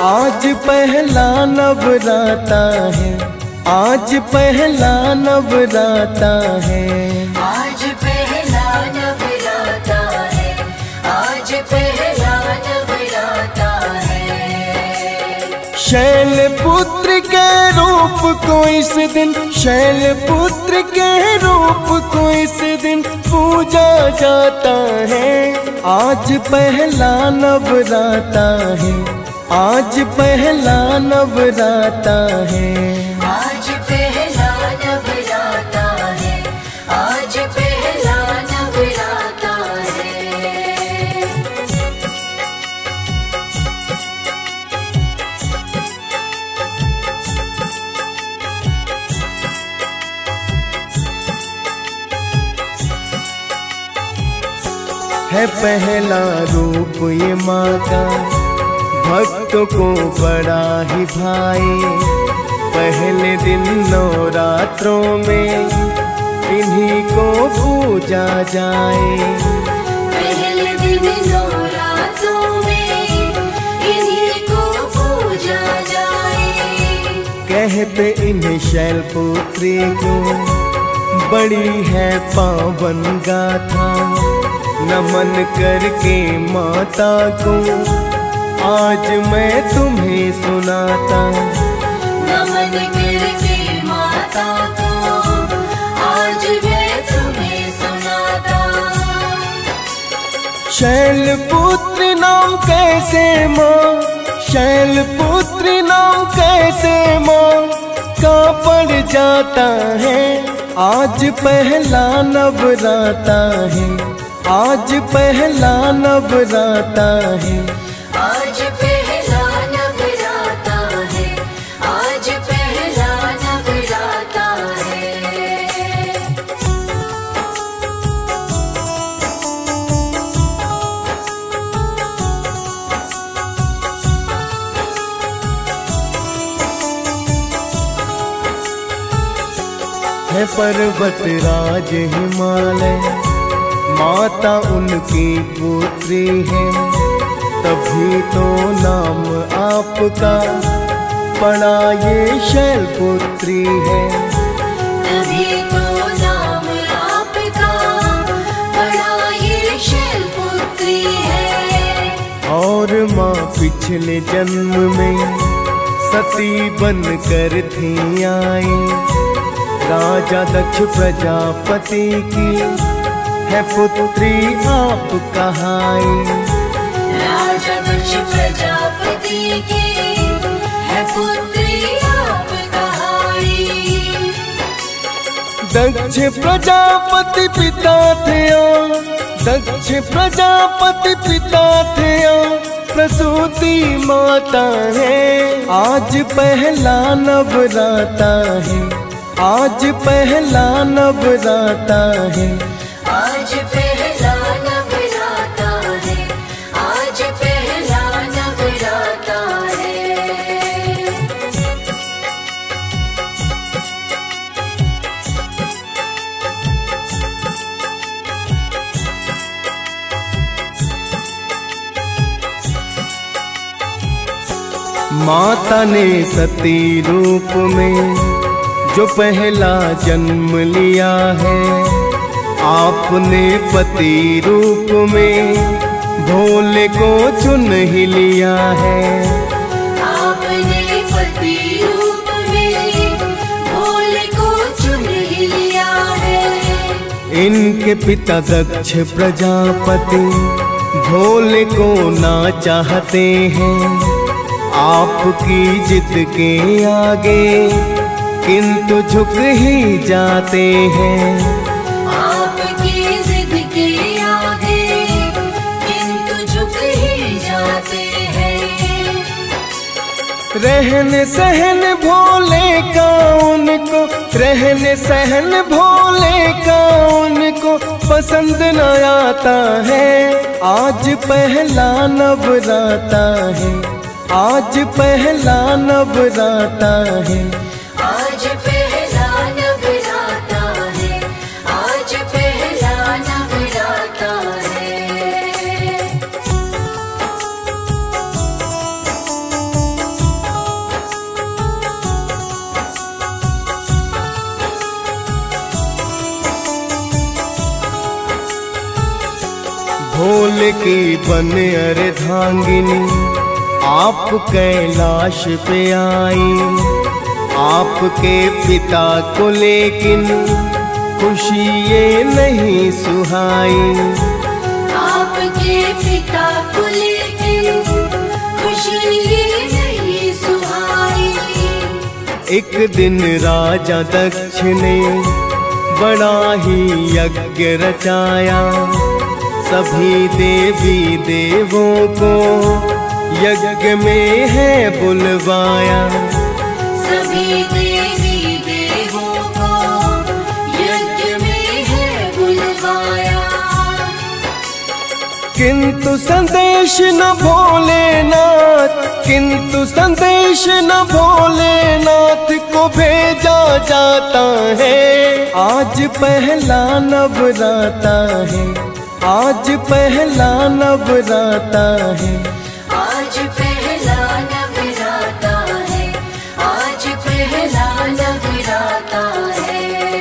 आज पहला नवराता है, आज पहला नवराता है, आज पहला नवराता है, आज पहला नवराता है। शैलपुत्र के रूप को इस दिन, शैलपुत्र के रूप को इस दिन पूजा जाता है। आज पहला नवराता है, आज पहला नवराता है, आज पहला नवराता है, आज पहला नवराता है पहला रूप ये माँ का, भक्तों को बड़ा ही भाए। पहले दिन नवरात्रों में इन्हीं को पूजा जाए, पहले दिन नवरात्रों में इन्हीं को पूजा जाए। कहते इन्हें शैलपुत्री को, बड़ी है पावन गाथा। नमन करके माता को आज मैं तुम्हें सुनाता, नमन करके माता को आज मैं तुम्हें सुनाता। शैलपुत्री नाम कैसे माँ, शैलपुत्री नाम कैसे माँ का पड़ जाता है। आज पहला नवराता है, आज पहला नवराता है, आज पहला नवराता है, आज पहला नवराता है। है पर्वत राज हिमालय, माता उनकी पुत्री है। तभी तो नाम आपका पड़ा ये शैलपुत्री है, तभी तो नाम आपका पड़ा ये शैलपुत्री है। और माँ पिछले जन्म में सती बन कर थी आई। राजा दक्ष प्रजापति की है पुत्री आप कहाई, राजा दक्ष प्रजापति की है पुत्री आप कहाई। दक्ष प्रजापति पिता थे, दक्ष प्रजापति पिता थे, प्रसूति माता है। आज पहला नवराता है, आज पहला नवराता है, आज पहला नवराता है, आज पहला नवराता है। माता ने सती रूप में जो पहला जन्म लिया है, आपने पति रूप में भोले को चुन ही लिया है। आपने पति रूप में भोले को चुन ही लिया है। इनके पिता दक्ष प्रजापति भोले को ना चाहते हैं, आपकी जिद के आगे किंतु झुक ही जाते हैं। आपकी जिद के आगे किंतु झुक ही जाते हैं। रहन सहन भोले का उनको, रहन सहन भोले का उनको पसंद न आता है। आज पहला नवराता है, आज पहला नवराता है, आज पहला नवराता है, आज पहला नवराता है। की बन अर्धांगिनी आप कैलाश पे आई। आपके पिता को लेकिन खुशी ये नहीं सुहाई। आपके पिता को लेकिन खुशी ये नहीं सुहाई। एक दिन राजा दक्ष ने बड़ा ही यज्ञ रचाया। सभी देवी देवों को यज्ञ में है बुलवाया। सभी देवी देवों को यज्ञ में है बुलवाया। किंतु संदेश न भोलेनाथ, किंतु संदेश न भोलेनाथ को भेजा जाता है। आज पहला नवराता है, आज पहला नवराता है। आज पहला नवराता है, आज पहला नवराता है।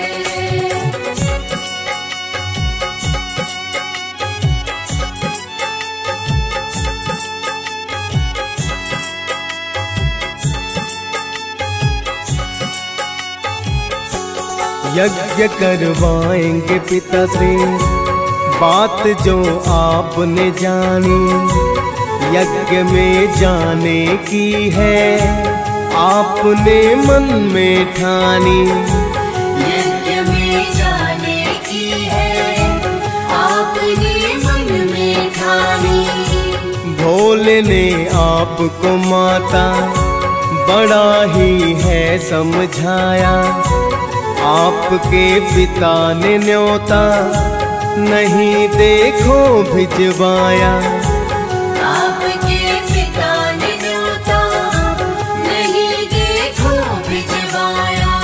यज्ञ करवाएंगे पिता से बात जो आपने जानी। यज्ञ में जाने की है आपने मन में ठानी। यज्ञ में जाने की है आपने मन में ठानी। भोले ने आपको माता बड़ा ही है समझाया। आपके पिता ने न्योता नहीं देखो भिजवाया। आपके पिता ने न्योता नहीं देखो भिजवाया।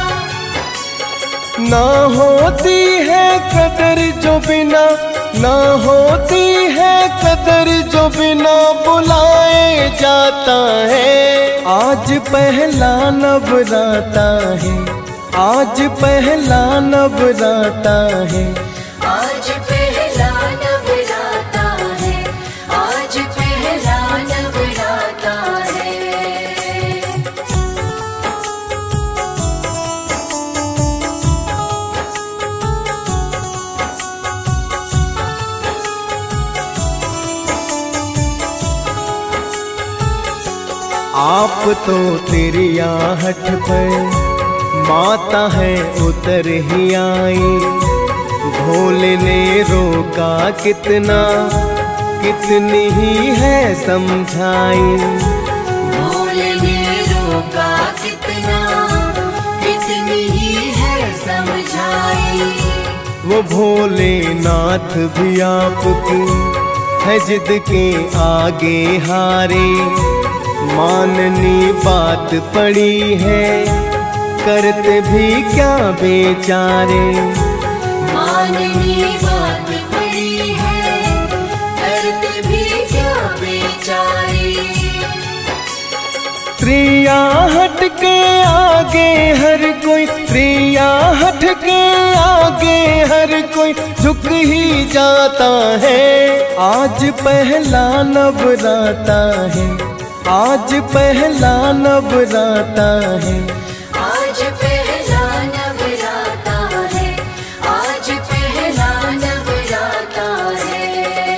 ना होती है कदर जो बिना, ना होती है कदर जो बिना बुलाए जाता है। आज पहला नवराता है, आज पहला नवराता है। आज पहला नवराता है, आज पहला नवराता है। आप तो तिरियाहट पर माता है उतर ही आई। भोले ने रोका कितना, कितनी ही है समझाई। भोले ने रोका कितना, कितनी ही है समझाई। वो भोलेनाथ भी आपकी है जिद के आगे हारे। माननी बात पड़ी है करते भी क्या बेचारे। माननी बात पड़ी है करते भी क्या बेचारे। त्रियाहट के आगे हर कोई, त्रियाहट के आगे हर कोई झुक ही जाता है। आज पहला नवराता है, आज पहला नवराता है। आज पहला नवराता है, आज पहला नवराता है।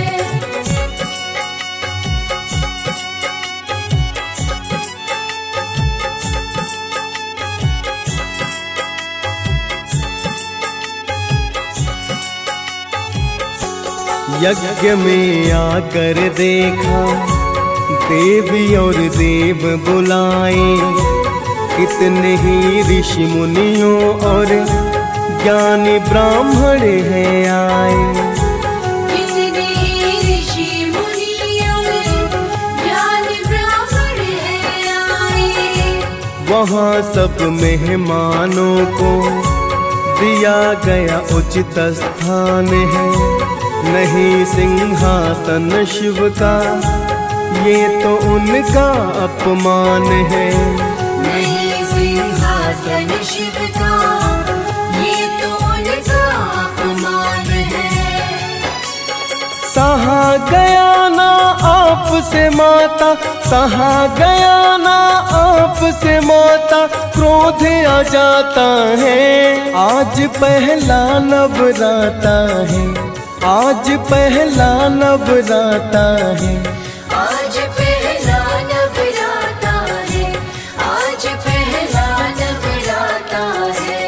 यज्ञ में आकर देखा देवी और देव बुलाए। कितने ही ऋषि मुनियों और ज्ञानी ब्राह्मण हैं आए। कितने ऋषि मुनि और ज्ञानी ब्राह्मण हैं आए। वहाँ सब मेहमानों को दिया गया उचित स्थान है। नहीं सिंहासन शिव का ये तो उनका अपमान है। नहीं सिंहासन शिव का ये तो उनका अपमान है। सहा गया ना आपसे माता, सहा गया ना आपसे माता, क्रोध आ जाता है। आज पहला नवराता है, आज पहला नवराता है, आज पहला नवराता है, आज पहला नवराता है।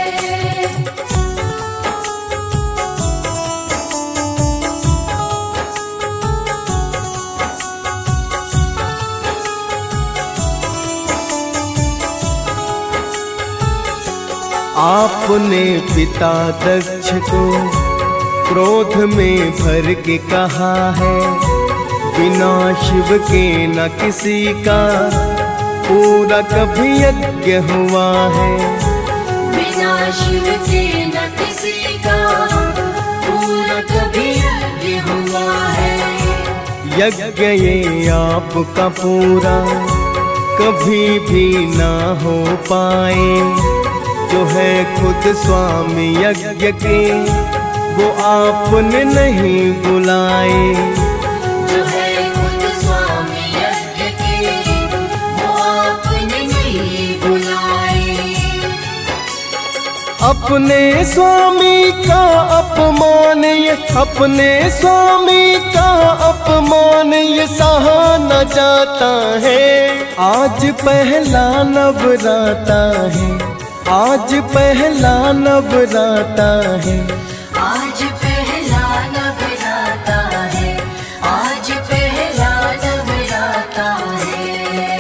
आपने पिता दक्ष को क्रोध में भर के कहा है, बिना शिव के न किसी का पूरा कभी यज्ञ हुआ है। बिना शिव के न किसी का पूरा कभी यज्ञ हुआ है। यज्ञ ये आपका पूरा कभी भी ना हो पाए, जो है खुद स्वामी यज्ञ के वो आपने नहीं बुलाए। जो है खुद स्वामी यज्ञ के वो आपने नहीं बुलाए। अपने स्वामी का अपमान ये, अपने स्वामी का अपमान ये सहा न जाता है। आज पहला नवराता है, आज पहला नवराता है, आज पहला नवराता है, आज पहला नवराता है।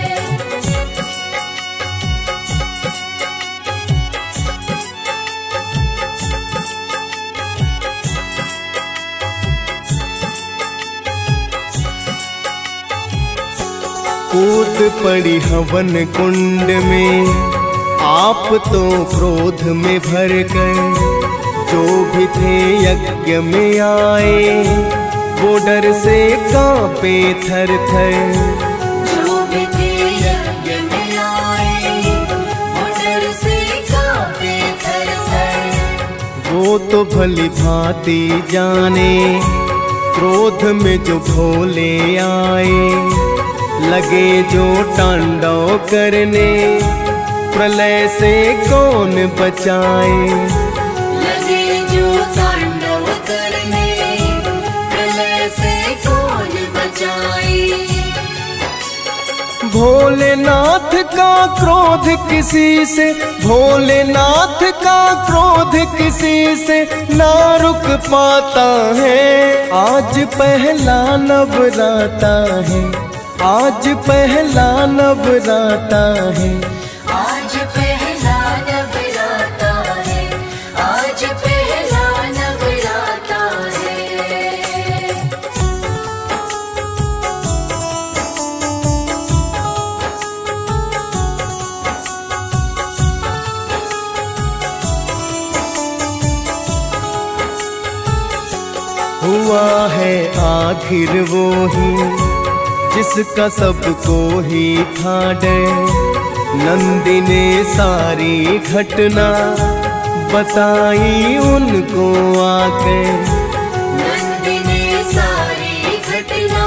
कूद पड़ी हवन कुंड में आप तो क्रोध में भर कर, जो भी थे यज्ञ में आए वो डर से कांपे थर थर। जो भी थे यज्ञ में आए वो डर से कांपे थर थर। वो तो भली भांति जाने क्रोध में जो भोले आए, लगे जो तांडव करने प्रलय से कौन बचाए। लगे जो तांडव करने प्रलय से कौन बचाए। भोलेनाथ का क्रोध किसी से, भोलेनाथ का क्रोध किसी से ना रुक पाता है। आज पहला नवराता है, आज पहला नवराता है, आज पहला नवराता है, आज पहला नवराता है। हुआ है आखिर वो ही जिसका सबको ही था डर। नंदी ने सारी घटना बताई उनको आकर। नंदी ने सारी घटना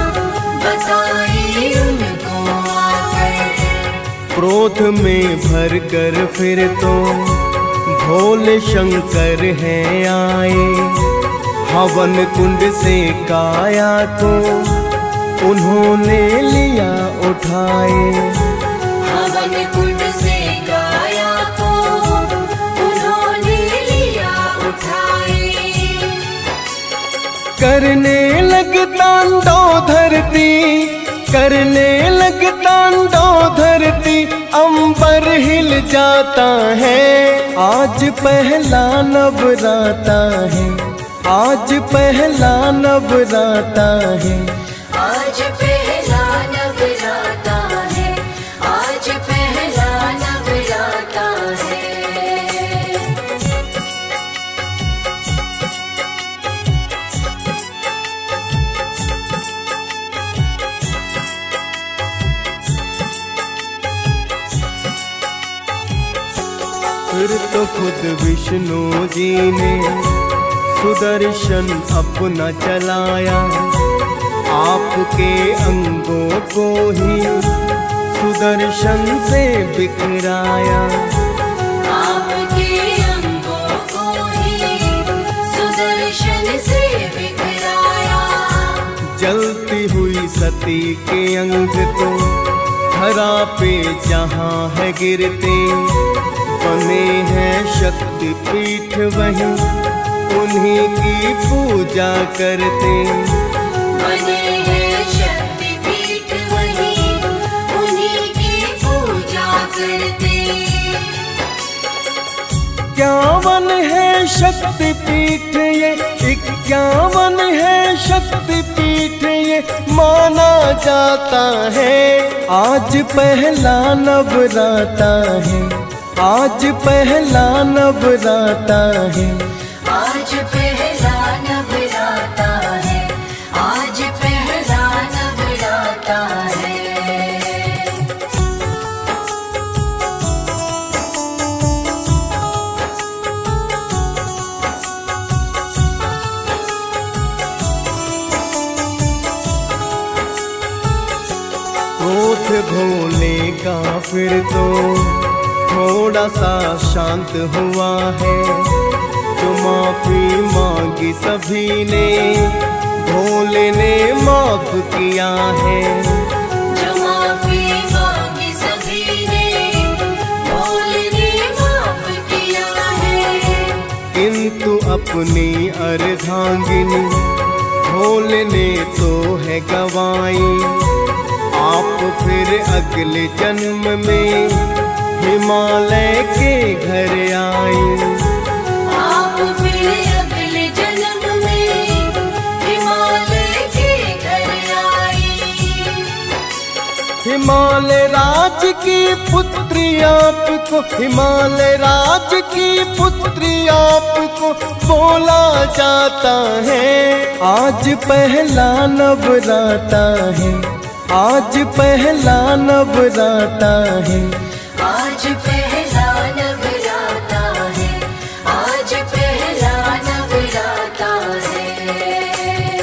बताई उनको आकर। क्रोध में भर कर फिर तो भोले शंकर हैं आए। हवन कुंड से काया को उन्होंने लिया उठाए। हवन कुंड से काया को उन्होंने लिया उठाए। करने लग तांडव धरती, करने लग तांडव धरती, अंबर हिल जाता है। आज पहला नवराता है, आज पहला नवराता है, आज पहला नवराता है, आज पहला नवराता है। फिर तो खुद विष्णु जी ने सुदर्शन अपना चलाया, आपके अंगों को ही सुदर्शन से बिखराया। आपके अंगों को ही सुदर्शन से बिखराया। जलती हुई सती के अंग तो धरा पे जहाँ है गिरते, बने हैं शक्तिपीठ वहीं उन्हीं की पूजा करते। बने हैं शक्तिपीठ वहीं उन्हीं की पूजा करते। 51 है शक्तिपीठ ये, 51 है शक्तिपीठ ये माना जाता है। आज पहला नवराता है, आज पहला नवराता है। आज पहला नवराता है, आज पहला नवराता है। क्रोध भोले का फिर तो थोड़ा सा शांत हुआ है। जो माफी मांगी सभी ने, भोले ने माफ किया है। जो माफी मांगी सभी ने, भोले ने माफ किया है। किंतु अपनी अर्धांगिनी भोले ने तो है गवाई। आप फिर अगले जन्म में हिमालय के घर आई। आप फिर अगले जन्म में हिमालय के घर आई। हिमालय राज की पुत्री आपको, हिमालय राज की पुत्री आपको बोला जाता है। आज पहला नवराता है, आज पहला नवराता है। आज पहला नवराता है, आज पहला नवराता है।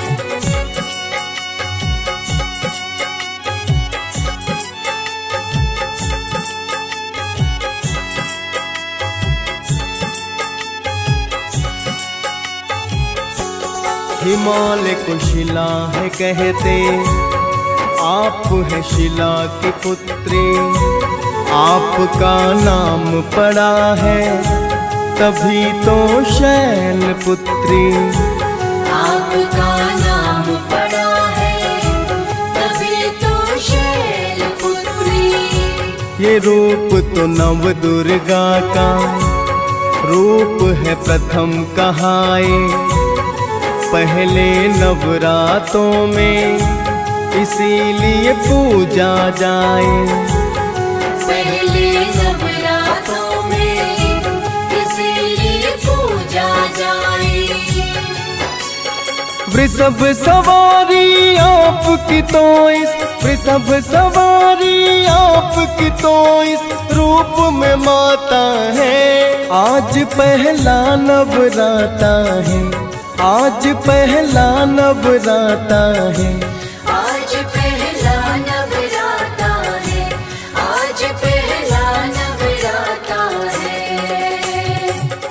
हिमालय को शिला है कहते, आप है शिला की पुत्री। आपका नाम पड़ा है तभी तो शैल पुत्री। आपका नाम पड़ा है तभी तो शैल पुत्री। ये रूप तो नव दुर्गा का रूप है प्रथम कहाए। पहले नवरातों में इसीलिए पूजा जाए। पहले नवरातों में इसीलिए पूजा जाए। वृषभ सवारी आपकी तो इस, वृषभ सवारी आपकी तो इस रूप में माता है। आज पहला नवराता है, आज पहला नवराता है। आज पहला नवराता है, आज पहला नवराता है।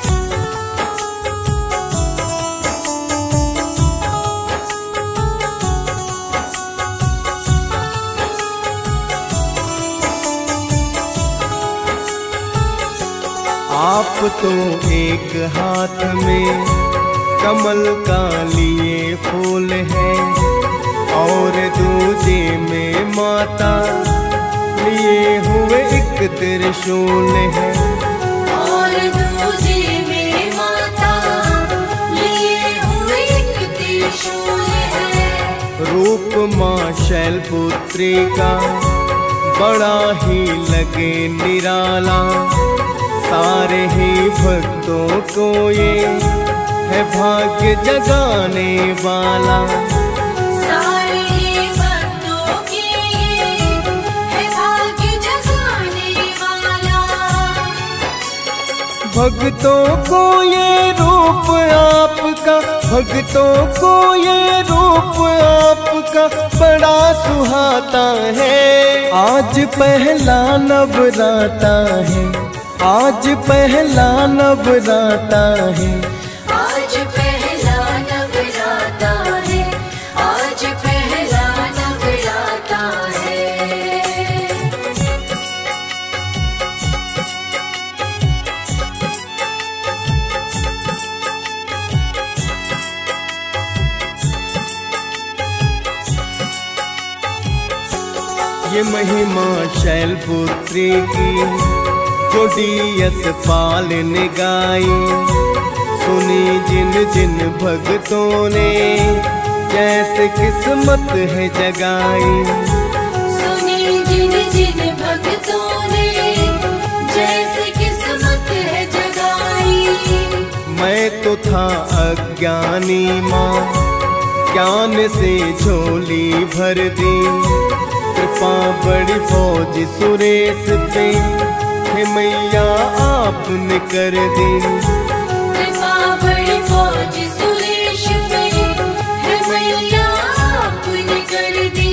आप तो एक हाथ में कमल का लिए फूल है, और दूजे में माता लिए हुए एक त्रिशूल है। और दूजे में माता लिए हुए एक त्रिशूल है। रूप माँ शैलपुत्री का बड़ा ही लगे निराला। सारे ही भक्तों को ये है भाग्य जगाने वाला। सारे भक्तों के ये है भाग्य जगाने वाला। भक्तों को ये रूप आपका, भक्तों को ये रूप आपका बड़ा सुहाता है। आज पहला नवराता है, आज पहला नवराता है, आज पहला नवराता है, आज पहला नवराता है। ये महिमा शैलपुत्री की जो यशपाल ने गाई, सुनी जिन जिन भक्तों ने जैसे किस्मत है जगाई। सुनी जिन जिन भक्तों ने जैसे किस्मत है जगाई। मैं तो था अज्ञानी माँ, ज्ञान से झोली भर दी, कृपा बड़ी फौज सुरेश पे हे मैया आपने कर दी। कृपा बड़ी फौज सुरेश पे हे मैया आपने कर दी।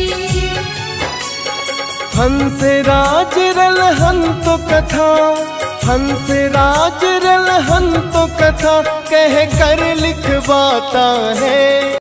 हंस राज रल हंत कथा, हंस राज रल हंत कथा कह कर लिखवाता है।